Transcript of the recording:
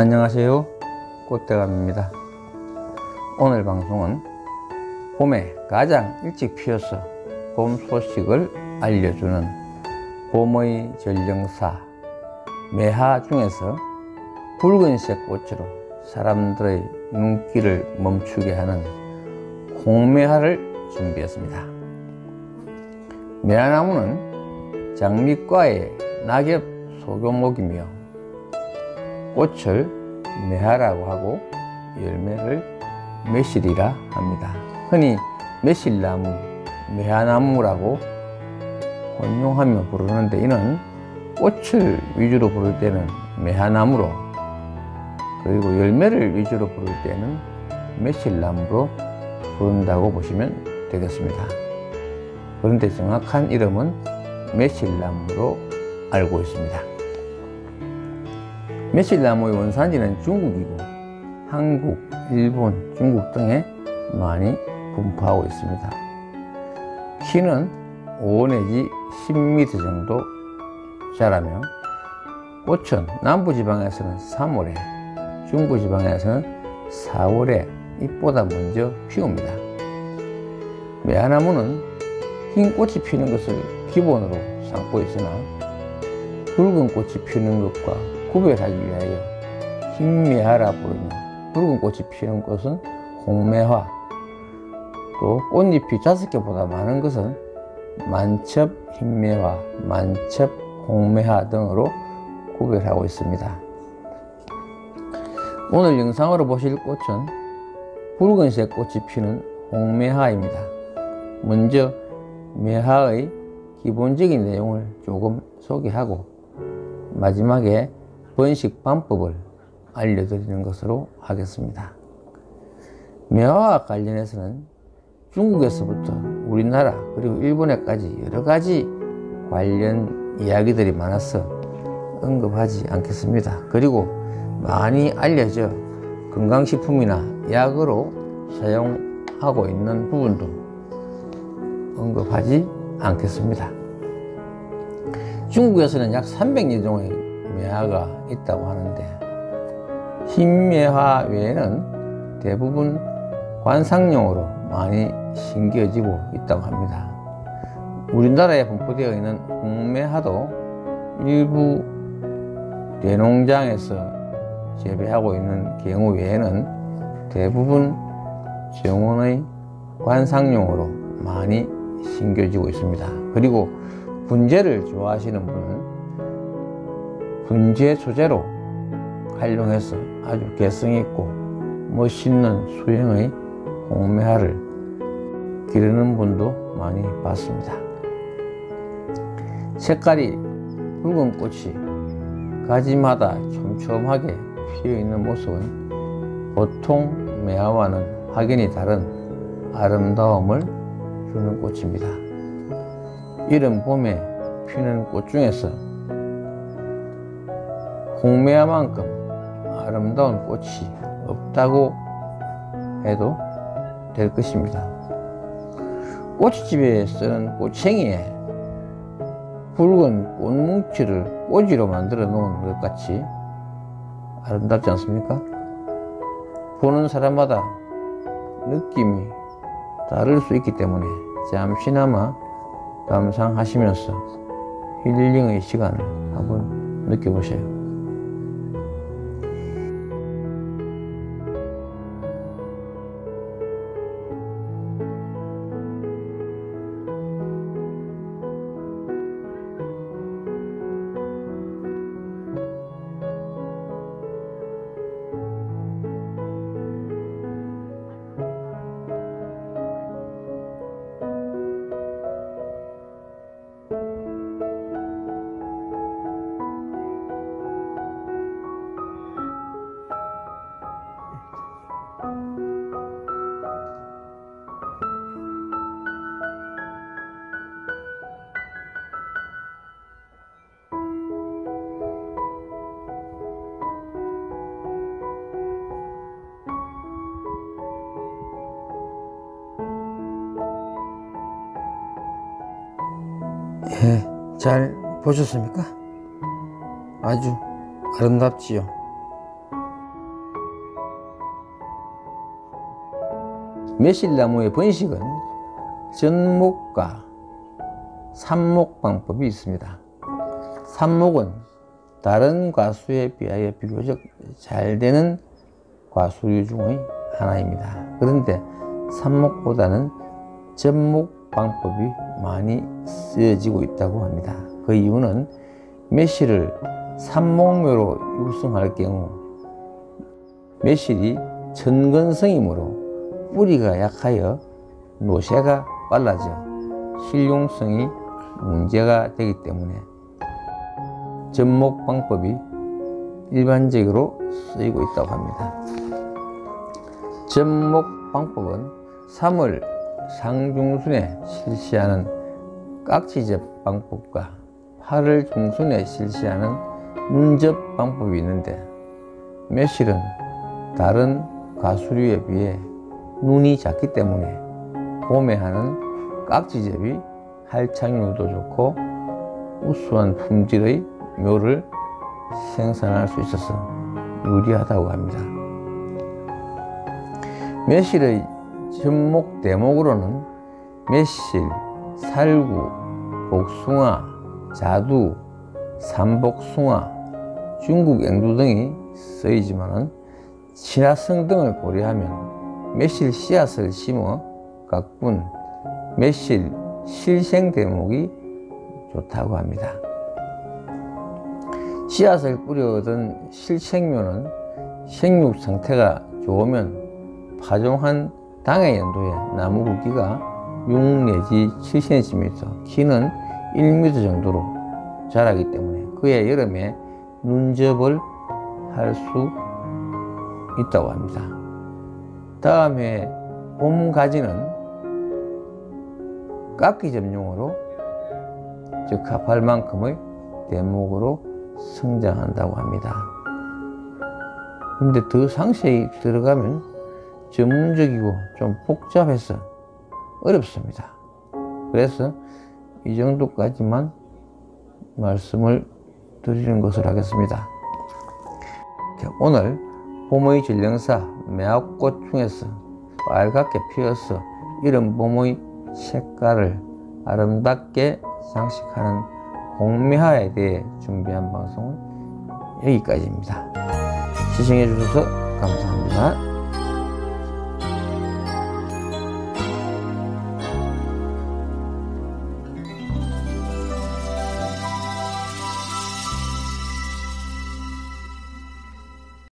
안녕하세요, 꽃대감입니다. 오늘 방송은 봄에 가장 일찍 피어서 봄 소식을 알려주는 봄의 전령사 매화 중에서 붉은색 꽃으로 사람들의 눈길을 멈추게 하는 홍매화를 준비했습니다. 매화나무는 장미과의 낙엽 소교목이며 꽃을 매화라고 하고 열매를 매실이라 합니다. 흔히 매실나무, 매화나무라고 혼용하며 부르는데, 이는 꽃을 위주로 부를 때는 매화나무로, 그리고 열매를 위주로 부를 때는 매실나무로 부른다고 보시면 되겠습니다. 그런데 정확한 이름은 매실나무로 알고 있습니다. 매실나무의 원산지는 중국이고 한국, 일본, 중국 등에 많이 분포하고 있습니다. 키는 5 내지 10m 정도 자라며 꽃은 남부지방에서는 3월에, 중부지방에서는 4월에 잎보다 먼저 피웁니다. 매화나무는 흰 꽃이 피는 것을 기본으로 삼고 있으나 붉은 꽃이 피는 것과 구별하기 위하여 흰매화라 부르며, 붉은 꽃이 피는 것은 홍매화, 또 꽃잎이 5개보다 많은 것은 만첩 흰매화, 만첩 홍매화 등으로 구별하고 있습니다. 오늘 영상으로 보실 꽃은 붉은색 꽃이 피는 홍매화입니다. 먼저 매화의 기본적인 내용을 조금 소개하고 마지막에 번식 방법을 알려드리는 것으로 하겠습니다. 매화와 관련해서는 중국에서부터 우리나라 그리고 일본에까지 여러 가지 관련 이야기들이 많아서 언급하지 않겠습니다. 그리고 많이 알려져 건강식품이나 약으로 사용하고 있는 부분도 언급하지 않겠습니다. 중국에서는 약 300여 종의 매화가 있다고 하는데, 흰매화 외에는 대부분 관상용으로 많이 심겨지고 있다고 합니다. 우리나라에 분포되어 있는 홍매화도 일부 대농장에서 재배하고 있는 경우 외에는 대부분 정원의 관상용으로 많이 심겨지고 있습니다. 그리고 분재를 좋아하시는 분은 분재 소재로 활용해서 아주 개성있고 멋있는 수영의 홍매화를 기르는 분도 많이 봤습니다. 색깔이 붉은 꽃이 가지마다 촘촘하게 피어있는 모습은 보통 매화와는 확연히 다른 아름다움을 주는 꽃입니다. 이른 봄에 피는 꽃 중에서 홍매화만큼 아름다운 꽃이 없다고 해도 될 것입니다. 꽃집에 쓰는 꽃챙이에 붉은 꽃뭉치를 꽂이로 만들어 놓은 것 같이 아름답지 않습니까? 보는 사람마다 느낌이 다를 수 있기 때문에 잠시나마 감상하시면서 힐링의 시간을 한번 느껴보세요. 잘 보셨습니까? 아주 아름답지요. 매실나무의 번식은 전목과 삽목 방법이 있습니다. 삽목은 다른 과수에 비하여 비교적 잘 되는 과수류 중의 하나입니다. 그런데 삽목보다는 접목 방법이 많이 쓰여지고 있다고 합니다. 그 이유는 매실을 삽목묘로 육성할 경우 매실이 천근성이므로 뿌리가 약하여 노쇠가 빨라져 실용성이 문제가 되기 때문에 접목 방법이 일반적으로 쓰이고 있다고 합니다. 접목 방법은 3월 상중순에 실시하는 깍지접 방법과 8월 중순에 실시하는 눈접 방법이 있는데, 매실은 다른 과수류에 비해 눈이 작기 때문에 봄에 하는 깍지접이 활착률도 좋고 우수한 품질의 묘를 생산할 수 있어서 유리하다고 합니다. 매실의 접목 대목으로는 매실, 살구, 복숭아, 자두, 삼복숭아, 중국 앵두 등이 쓰이지만 친화성 등을 고려하면 매실 씨앗을 심어 가꾼 매실 실생 대목이 좋다고 합니다. 씨앗을 뿌려 얻은 실생묘는 생육 상태가 좋으면 파종한 당해 연도에 나무 굵기가 6 내지 7cm, 키는 1m 정도로 자라기 때문에 그해 여름에 눈접을 할 수 있다고 합니다. 다음 해 봄 가지는 깍기접용으로 적합할 만큼의 대목으로 성장한다고 합니다. 근데 더 상세히 들어가면 전문적이고 좀 복잡해서 어렵습니다. 그래서 이 정도까지만 말씀을 드리는 것을 하겠습니다. 오늘 봄의 전령사 매화꽃 중에서 빨갛게 피어서 이런 봄의 색깔을 아름답게 장식하는 홍매화에 대해 준비한 방송은 여기까지입니다. 시청해 주셔서 감사합니다.